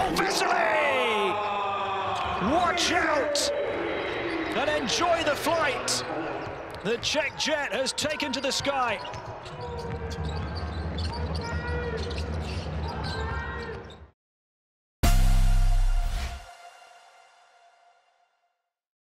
Jan Vesely! Watch out and enjoy the flight. The Czech Jet has taken to the sky.